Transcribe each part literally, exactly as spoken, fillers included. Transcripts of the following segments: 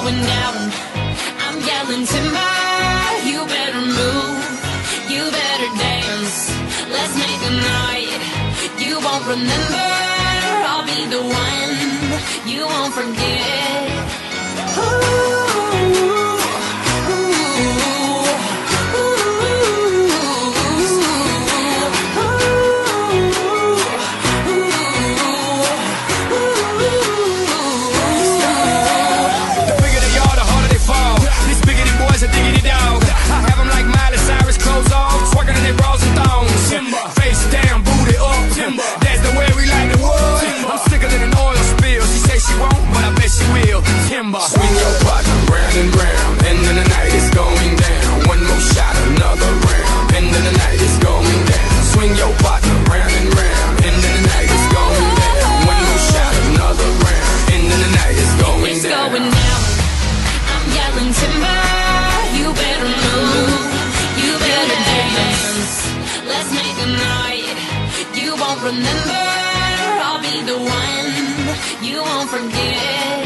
going down. I'm yelling timber, you better move, you better dance. Let's make a night you won't remember. I'll be the one you won't forget. Ooh. Swing your partner round and round, and then the night is going down. One more shot, another round, and then the night is going down. Swing your partner round and round, and then the night is going down. One more shot, another round, and then the night is going it's down. Going down. I'm yelling timber, you better move, you better dance. Let's make a night you won't remember. I'll be the one you won't forget.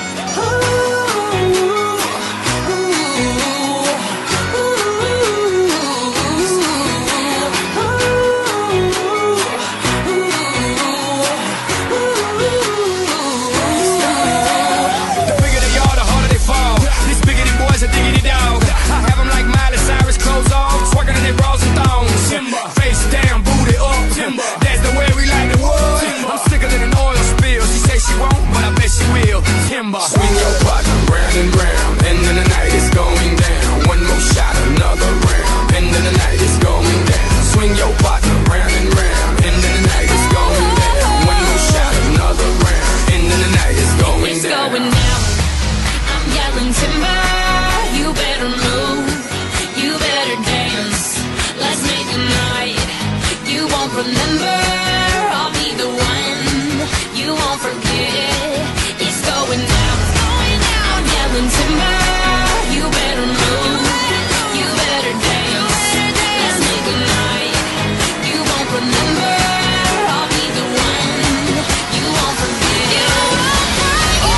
Swing your partner round and round, and then the night is going down. One more shot, another round, and then the night is going down. Swing your partner round and round, and then the night is going down. One more shot, another round, and then the night is going it's down. Going down. I'm yelling timber, you better move, you better dance. Let's make a night you won't remember. I'll be the one you won't forget. It's going down. I'm yelling timber, you better move, you better dance. Let's make a night you won't remember. I'll be the one you won't forget. Oh,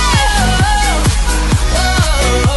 oh, oh,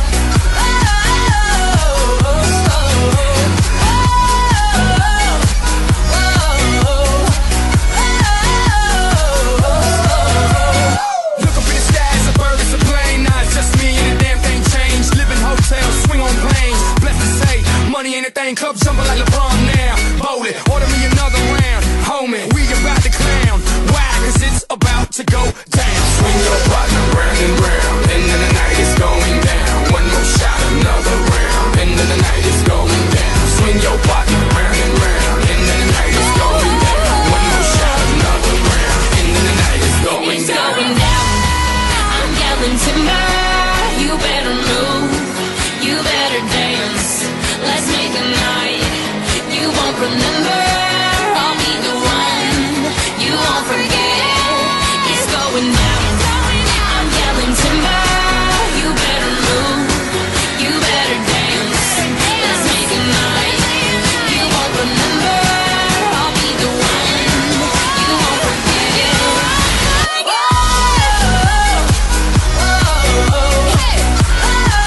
Look up in the sky, it's a bird, it's a plane. Nah, it's just me and the damn thing changed. Live in hotels, swing on planes. Blessed to say, money ain't a thing. Club jumping like LeBron now. Bowl it, order me another round. Homie, we about to clown. Why? Cause it's about to go down. Swing your partner round and round, and then the night is going down. One more shot, another round, and then the night is going down. Swing your partner round and round, and then the night is going down. One more shot, another round, and then the night is going it's down. going down. I'm yelling timber, you better move, you better dance. Let's make a night you won't remember. I'll be the one you won't forget. It's going down. I'm yelling timber, you better move, you better dance. Let's make a night you won't remember. I'll be the one you won't forget.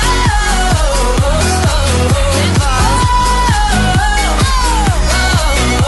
Oh,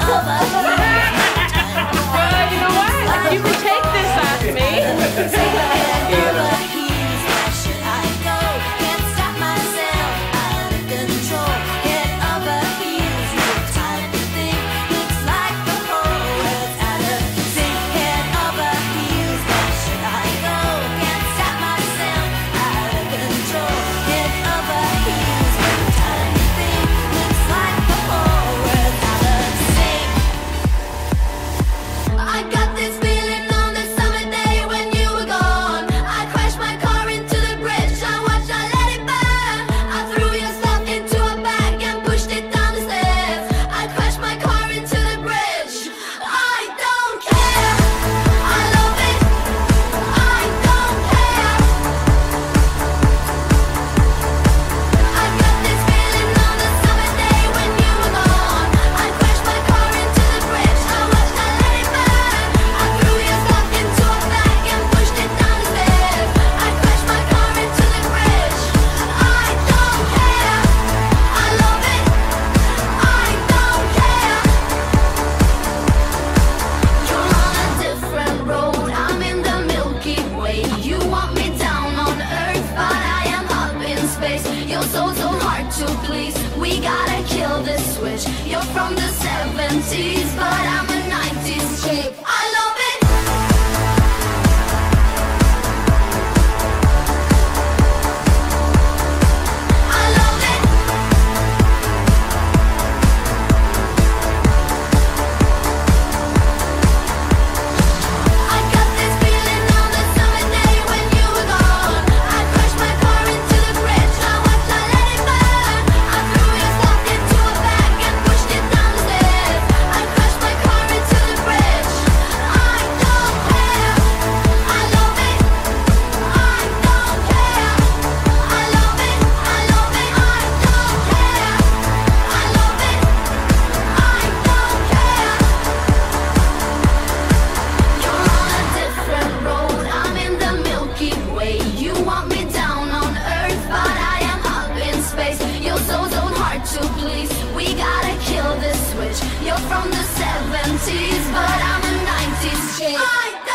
Well, you know what? You can take this off me. We gotta kill this switch. You're from the seventies, but I'm a nineties chick. I love it. I love it. I got this feeling on the summer day when you were gone. I crashed my car into the bridge. I watched, I let it burn. I threw your stuff into a bag and pushed it down the stairs. I crashed my car into the bridge. I don't care. I love it. I don't care. I love it. I love it. I don't care. I love it. I don't care. You're on a different road. I'm in the Milky Way. You want me down on Earth, but I am up in space. You're so so hard to please. We gotta kill this switch. You're from the seventies, but I'm a nineties chick. I